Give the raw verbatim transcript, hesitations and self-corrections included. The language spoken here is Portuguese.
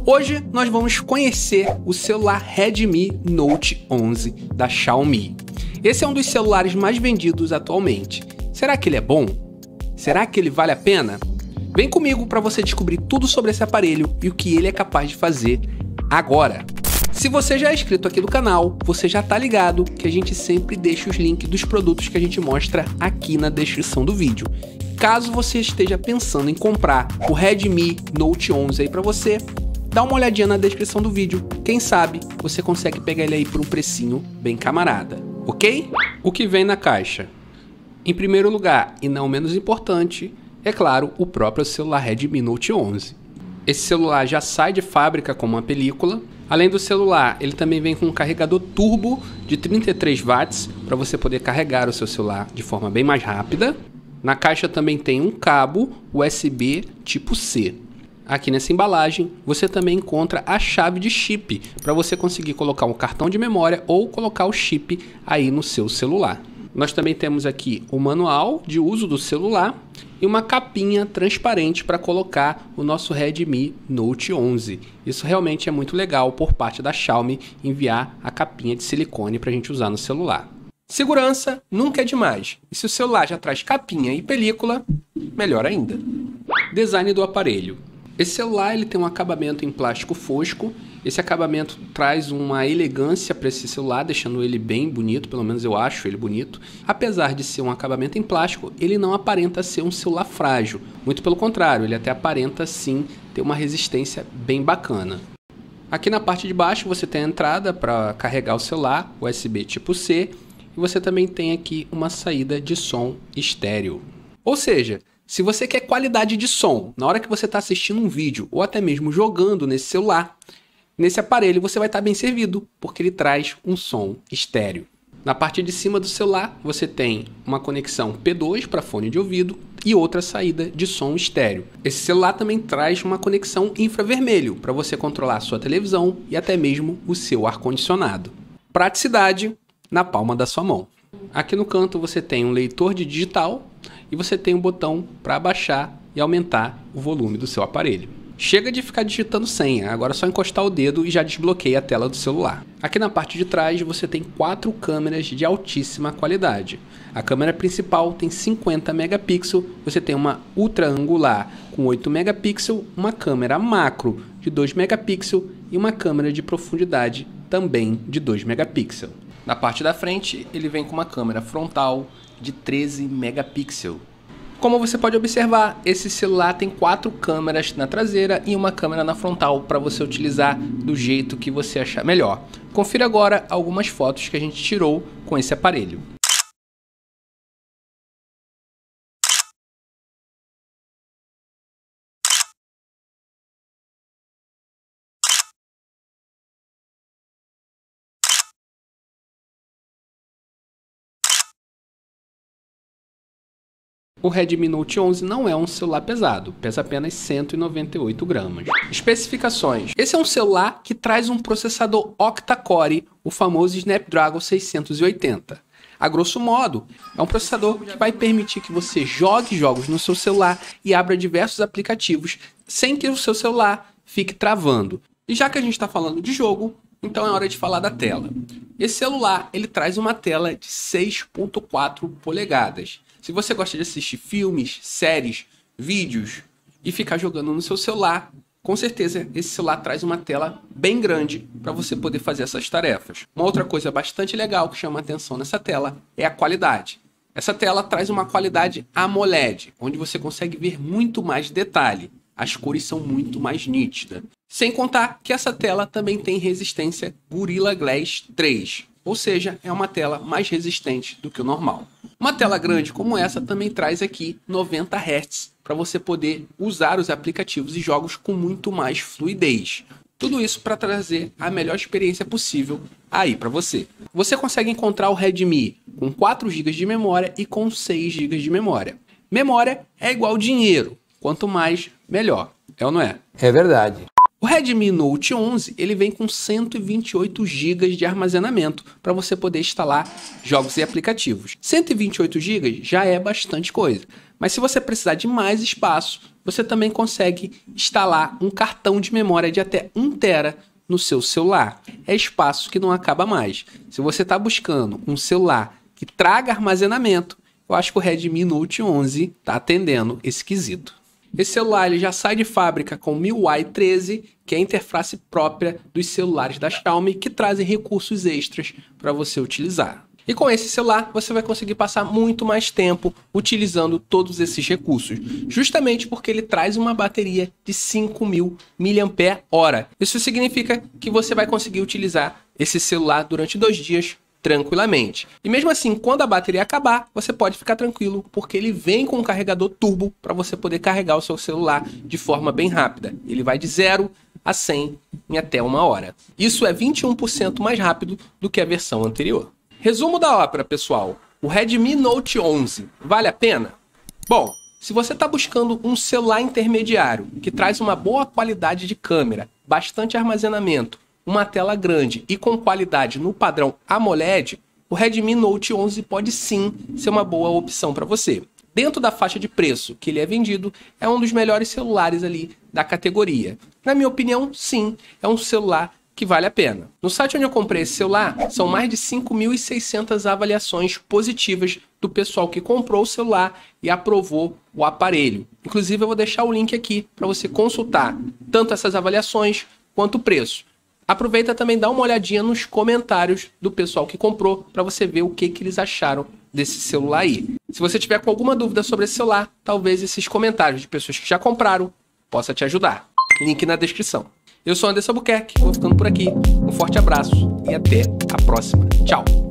Hoje nós vamos conhecer o celular Redmi Note onze da Xiaomi. Esse é um dos celulares mais vendidos atualmente. Será que ele é bom? Será que ele vale a pena? Vem comigo para você descobrir tudo sobre esse aparelho e o que ele é capaz de fazer agora. Se você já é inscrito aqui no canal, você já tá ligado que a gente sempre deixa os links dos produtos que a gente mostra aqui na descrição do vídeo. Caso você esteja pensando em comprar o Redmi Note onze aí para você, dá uma olhadinha na descrição do vídeo. Quem sabe você consegue pegar ele aí por um precinho bem camarada, ok? O que vem na caixa? Em primeiro lugar, e não menos importante, é claro, o próprio celular Redmi Note onze. Esse celular já sai de fábrica com uma película. Além do celular, ele também vem com um carregador turbo de trinta e três watts para você poder carregar o seu celular de forma bem mais rápida. Na caixa também tem um cabo U S B tipo C. Aqui nessa embalagem você também encontra a chave de chip para você conseguir colocar um cartão de memória ou colocar o chip aí no seu celular. Nós também temos aqui o manual de uso do celular e uma capinha transparente para colocar o nosso Redmi Note onze. Isso realmente é muito legal por parte da Xiaomi enviar a capinha de silicone para a gente usar no celular. Segurança nunca é demais. E se o celular já traz capinha e película, melhor ainda. Design do aparelho. Esse celular ele tem um acabamento em plástico fosco. Esse acabamento traz uma elegância para esse celular, deixando ele bem bonito, pelo menos eu acho ele bonito. Apesar de ser um acabamento em plástico, ele não aparenta ser um celular frágil. Muito pelo contrário, ele até aparenta sim ter uma resistência bem bacana. Aqui na parte de baixo você tem a entrada para carregar o celular, U S B tipo C, e você também tem aqui uma saída de som estéreo. Ou seja, se você quer qualidade de som na hora que você está assistindo um vídeo ou até mesmo jogando nesse celular, nesse aparelho você vai estar bem servido, porque ele traz um som estéreo. Na parte de cima do celular você tem uma conexão P dois para fone de ouvido e outra saída de som estéreo. Esse celular também traz uma conexão infravermelho para você controlar a sua televisão e até mesmo o seu ar-condicionado. Praticidade na palma da sua mão. Aqui no canto você tem um leitor de digital e você tem um botão para abaixar e aumentar o volume do seu aparelho. Chega de ficar digitando senha, agora é só encostar o dedo e já desbloqueia a tela do celular. Aqui na parte de trás você tem quatro câmeras de altíssima qualidade. A câmera principal tem cinquenta megapixels, você tem uma ultra angular com oito megapixels, uma câmera macro de dois megapixels e uma câmera de profundidade também de dois megapixels. Na parte da frente ele vem com uma câmera frontal de treze megapixels. Como você pode observar, esse celular tem quatro câmeras na traseira e uma câmera na frontal para você utilizar do jeito que você achar melhor. Confira agora algumas fotos que a gente tirou com esse aparelho. O Redmi Note onze não é um celular pesado, pesa apenas cento e noventa e oito gramas. Especificações. Esse é um celular que traz um processador octa-core, o famoso Snapdragon seiscentos e oitenta. A grosso modo, é um processador que vai permitir que você jogue jogos no seu celular e abra diversos aplicativos sem que o seu celular fique travando. E já que a gente está falando de jogo, então é hora de falar da tela. Esse celular ele traz uma tela de seis ponto quatro polegadas. Se você gosta de assistir filmes, séries, vídeos e ficar jogando no seu celular, com certeza esse celular traz uma tela bem grande para você poder fazer essas tarefas. Uma outra coisa bastante legal que chama a atenção nessa tela é a qualidade. Essa tela traz uma qualidade AMOLED, onde você consegue ver muito mais detalhe. As cores são muito mais nítidas. Sem contar que essa tela também tem resistência Gorilla Glass três. Ou seja, é uma tela mais resistente do que o normal. Uma tela grande como essa também traz aqui noventa hertz para você poder usar os aplicativos e jogos com muito mais fluidez. Tudo isso para trazer a melhor experiência possível aí para você. Você consegue encontrar o Redmi com quatro gigas de memória e com seis gigas de memória. Memória é igual dinheiro, quanto mais, melhor. É ou não é? É verdade. O Redmi Note onze ele vem com cento e vinte e oito gigas de armazenamento para você poder instalar jogos e aplicativos. cento e vinte e oito gigas já é bastante coisa, Mas se você precisar de mais espaço, você também consegue instalar um cartão de memória de até um tera no seu celular. É espaço que não acaba mais. Se você está buscando um celular que traga armazenamento, eu acho que o Redmi Note onze está atendendo esse quesito. Esse celular ele já sai de fábrica com M I U I treze, que é a interface própria dos celulares da Xiaomi, que trazem recursos extras para você utilizar. E com esse celular, você vai conseguir passar muito mais tempo utilizando todos esses recursos, justamente porque ele traz uma bateria de cinco mil miliampères-hora. Isso significa que você vai conseguir utilizar esse celular durante dois dias tranquilamente. E mesmo assim, quando a bateria acabar, você pode ficar tranquilo, porque ele vem com um carregador turbo para você poder carregar o seu celular de forma bem rápida. Ele vai de zero a cem em até uma hora. Isso é vinte e um por cento mais rápido do que a versão anterior. Resumo da ópera, pessoal. O Redmi Note onze vale a pena? Bom, se você está buscando um celular intermediário que traz uma boa qualidade de câmera, bastante armazenamento, uma tela grande e com qualidade no padrão AMOLED, o Redmi Note onze pode sim ser uma boa opção para você. Dentro da faixa de preço que ele é vendido, é um dos melhores celulares ali da categoria. Na minha opinião, sim, é um celular que vale a pena. No site onde eu comprei esse celular, são mais de cinco mil e seiscentas avaliações positivas do pessoal que comprou o celular e aprovou o aparelho. Inclusive, eu vou deixar o link aqui para você consultar tanto essas avaliações quanto o preço. Aproveita também, dá uma olhadinha nos comentários do pessoal que comprou para você ver o que, que eles acharam desse celular aí. Se você tiver com alguma dúvida sobre esse celular, talvez esses comentários de pessoas que já compraram possa te ajudar. Link na descrição. Eu sou Anderson Albuquerque, vou ficando por aqui. Um forte abraço e até a próxima. Tchau!